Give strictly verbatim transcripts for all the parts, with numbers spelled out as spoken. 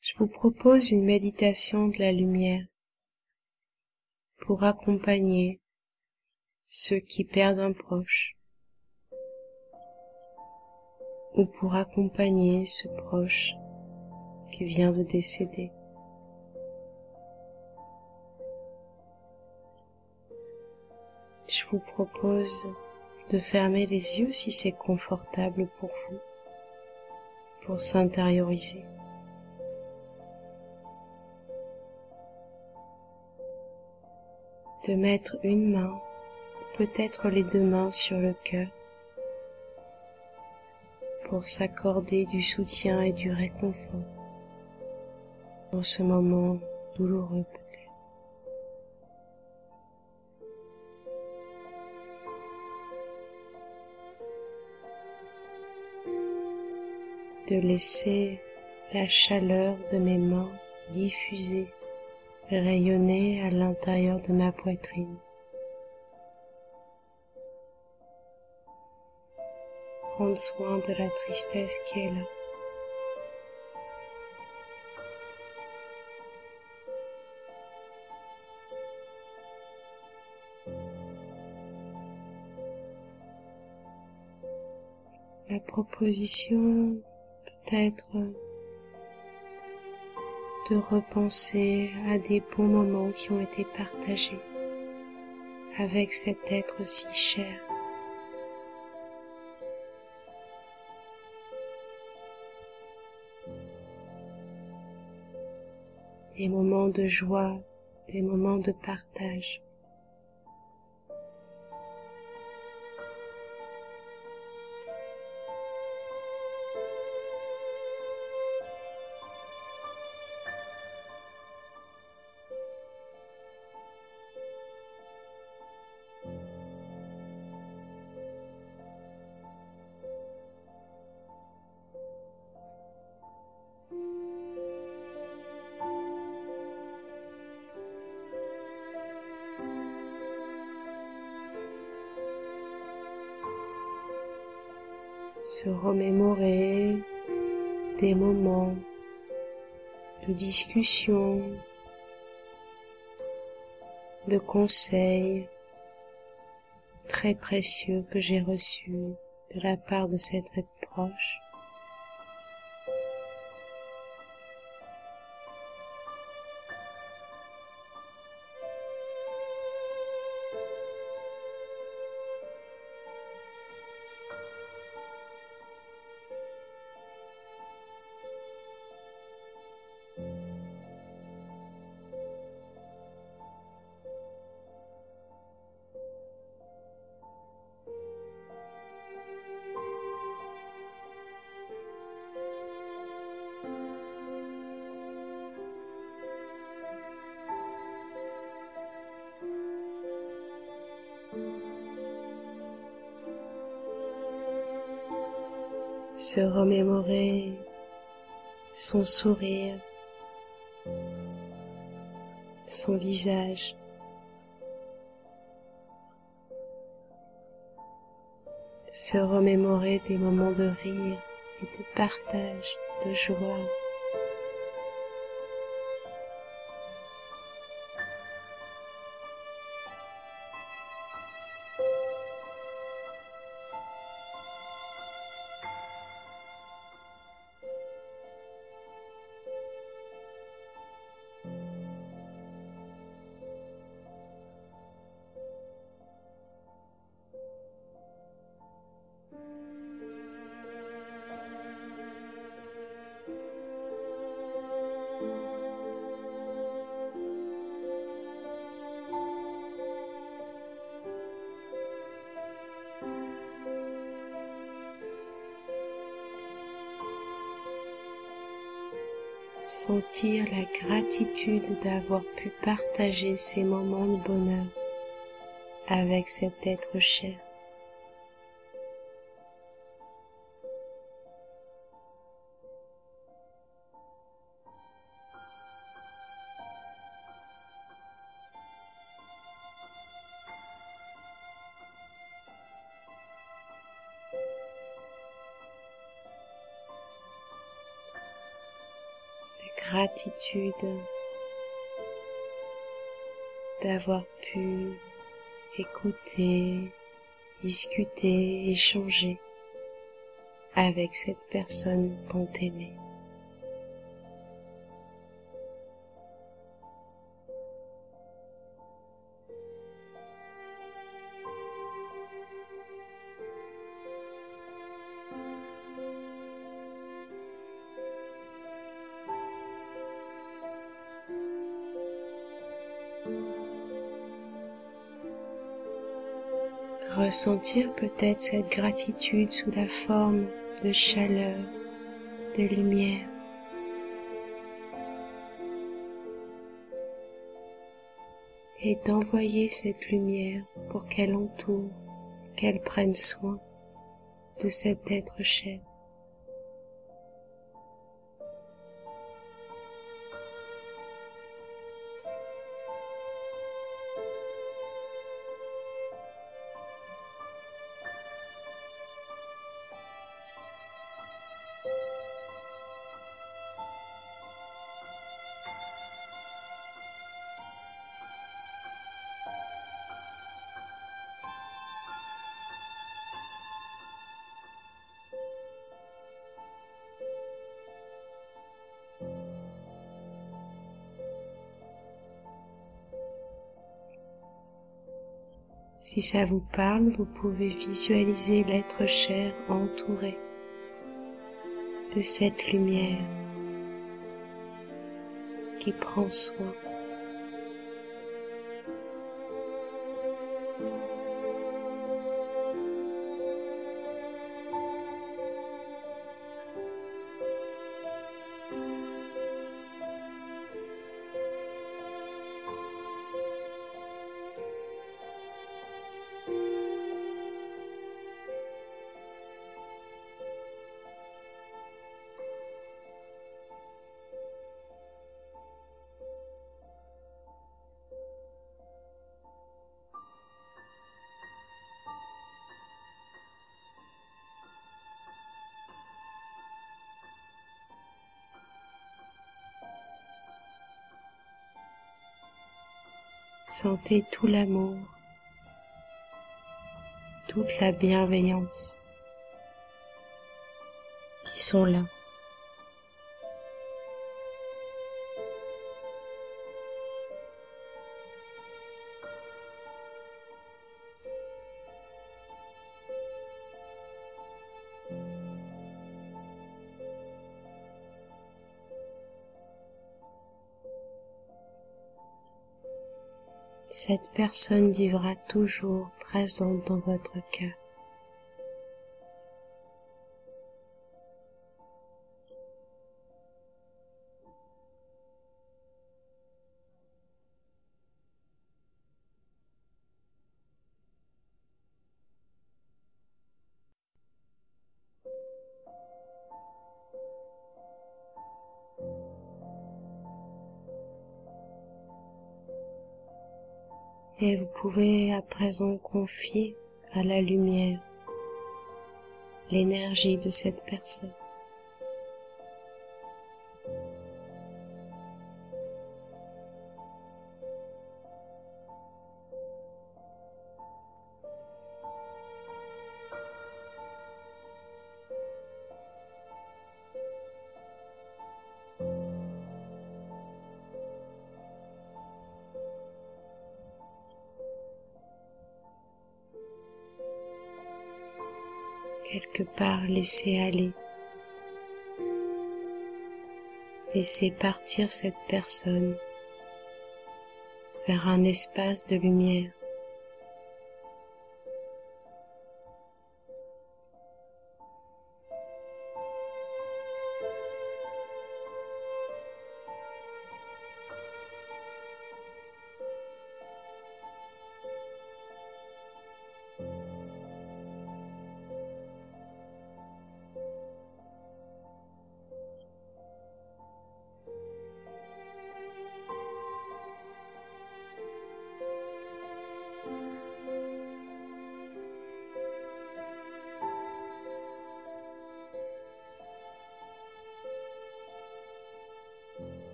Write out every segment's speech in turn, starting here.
Je vous propose une méditation de la lumière pour accompagner ceux qui perdent un proche ou pour accompagner ce proche qui vient de décéder. Je vous propose de fermer les yeux si c'est confortable pour vous, pour s'intérioriser. De mettre une main, peut-être les deux mains sur le cœur, pour s'accorder du soutien et du réconfort dans ce moment douloureux peut-être. De laisser la chaleur de mes mains diffuser, rayonner à l'intérieur de ma poitrine. Prendre soin de la tristesse qui est là. La proposition peut-être de repenser à des bons moments qui ont été partagés avec cet être si cher. Des moments de joie, des moments de partage. Se remémorer des moments de discussion, de conseils très précieux que j'ai reçus de la part de cet être proche. Se remémorer son sourire, son visage, se remémorer des moments de rire et de partage, de joie. Sentir la gratitude d'avoir pu partager ces moments de bonheur avec cet être cher. gratitude d'avoir pu écouter, discuter, échanger avec cette personne tant aimée. Ressentir peut-être cette gratitude sous la forme de chaleur, de lumière. Et d'envoyer cette lumière pour qu'elle entoure, qu'elle prenne soin de cet être cher. Si ça vous parle, vous pouvez visualiser l'être cher entouré de cette lumière qui prend soin. Sentez tout l'amour, toute la bienveillance qui sont là. Cette personne vivra toujours présente dans votre cœur. Et vous pouvez à présent confier à la lumière l'énergie de cette personne. Quelque part, laissez aller, laissez partir cette personne vers un espace de lumière.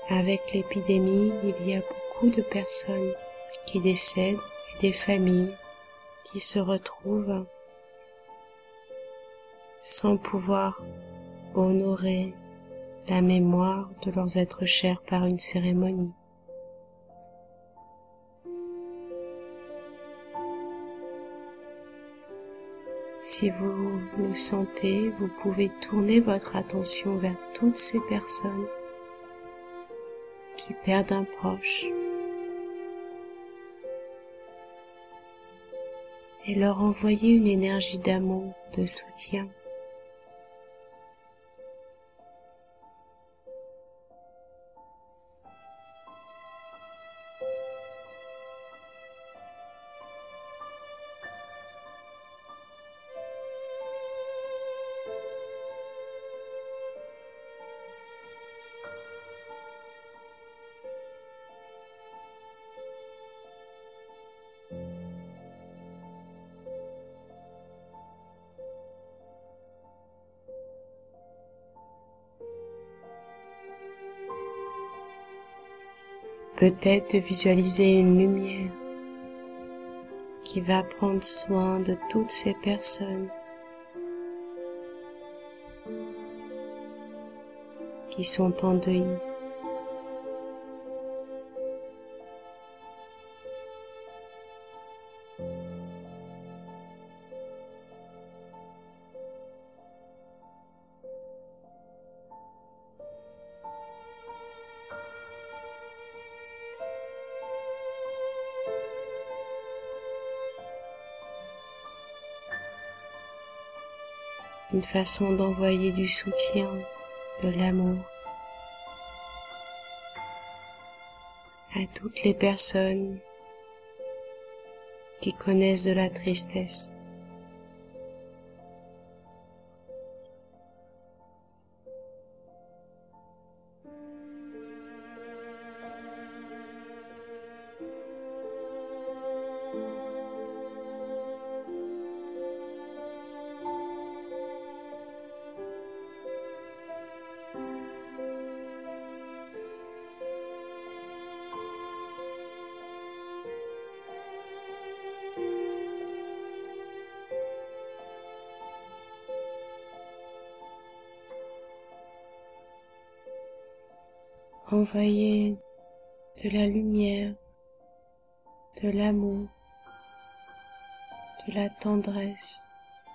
Avec l'épidémie, il y a beaucoup de personnes qui décèdent et des familles qui se retrouvent sans pouvoir honorer la mémoire de leurs êtres chers par une cérémonie. Si vous le sentez, vous pouvez tourner votre attention vers toutes ces personnes qui perdent un proche et leur envoyer une énergie d'amour, de soutien. Peut-être de visualiser une lumière qui va prendre soin de toutes ces personnes qui sont endeuillées. Une façon d'envoyer du soutien, de l'amour à toutes les personnes qui connaissent de la tristesse. Envoyez de la lumière, de l'amour, de la tendresse,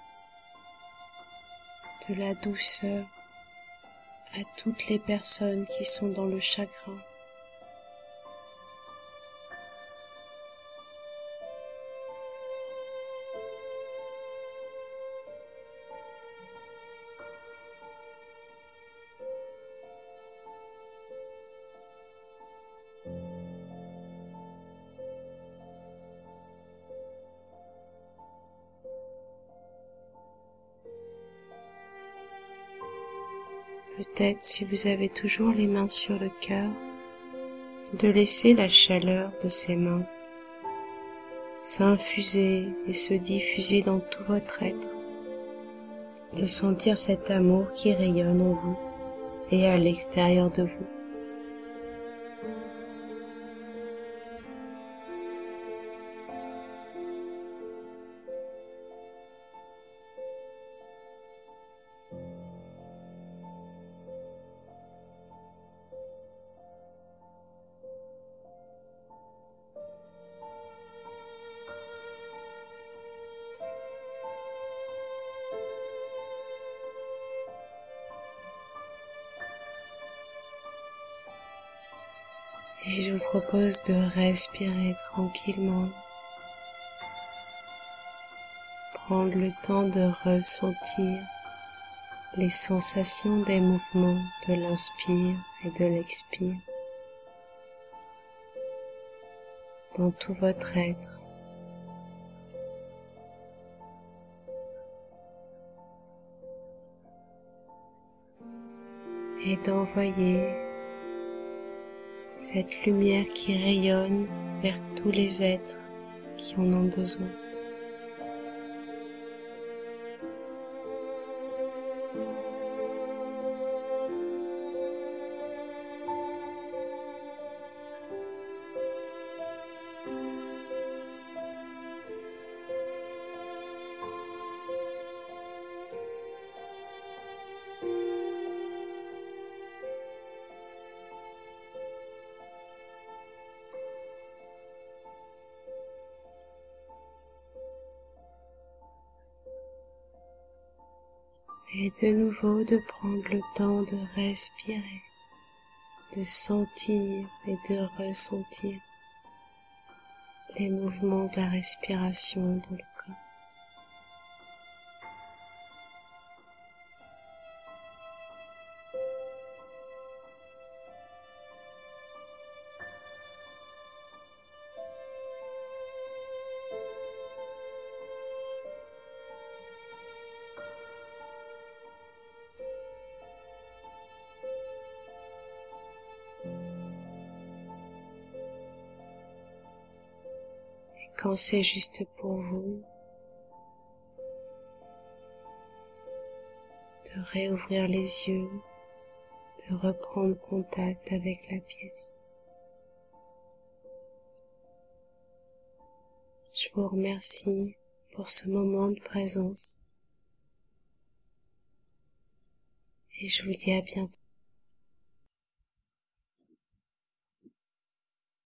de la douceur à toutes les personnes qui sont dans le chagrin. Peut-être, si vous avez toujours les mains sur le cœur, de laisser la chaleur de ces mains s'infuser et se diffuser dans tout votre être, de sentir cet amour qui rayonne en vous et à l'extérieur de vous. Et je vous propose de respirer tranquillement, prendre le temps de ressentir les sensations des mouvements de l'inspire et de l'expire dans tout votre être. Et d'envoyer cette lumière qui rayonne vers tous les êtres qui en ont besoin. Et de nouveau de prendre le temps de respirer, de sentir et de ressentir les mouvements de la respiration dans le corps. Quand c'est juste pour vous, de réouvrir les yeux, de reprendre contact avec la pièce. Je vous remercie pour ce moment de présence et je vous dis à bientôt.